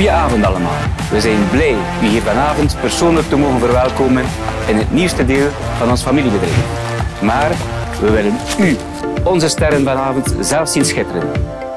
Goedenavond allemaal. We zijn blij u hier vanavond persoonlijk te mogen verwelkomen in het nieuwste deel van ons familiebedrijf. Maar we willen u, onze sterren vanavond, zelf zien schitteren.